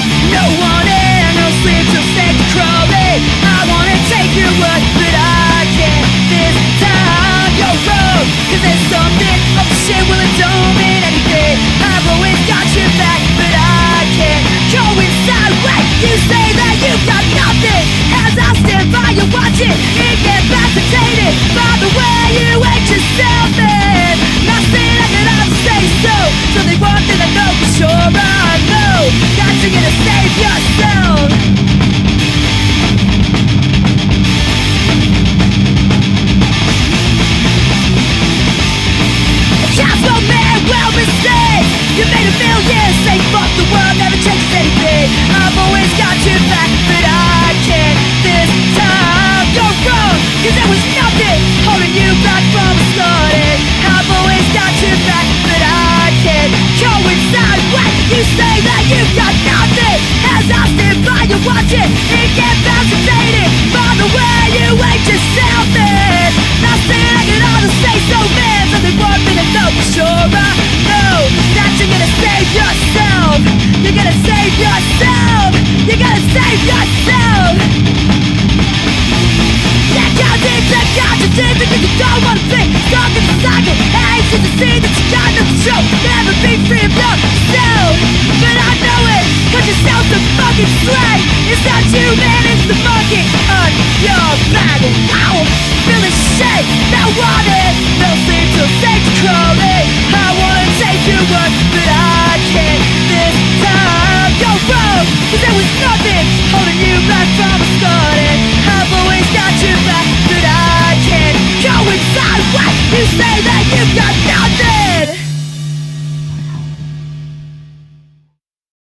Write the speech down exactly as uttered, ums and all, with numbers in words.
take no warning, no sleep till stay crawling. I wanna take your word, but I can't this time. You're wrong, cause there's something of the shit, well it don't mean anything. I've always got your back, but I can't go inside. Wait, you say that you've got nothing, as I stand by you watching it get fascinated by the way you hate yourself. And nothing I can ever say so. So they one thing I know for sure, I know that you're gonna save yourself. Just no man will mistake. You made a million, say fuck the world, never changes anything. I've always got your back, but I can't this time. You're wrong, cause there was nothing holding you back from starting. I've always got your back, but I can't go inside. What you say that you've got nothing, as I stand by you watching it get fascinated by the way you hate yourself. And nothing I can ever say so, man. Something one thing I know for sure, I know that you're gonna save yourself. You're gonna save yourself. You're gonna save yourself. Yeah, cause it's a contradiction, because you don't wanna be stuck in the cycle. Hate to see that you got no control, never be free of yourself. But I know it, cause you're so the fucking slave. It's not you, man, it's the monkey on your back. Wow, feel the shake, now want it. No sleep till stage crawling. I wanna take you away.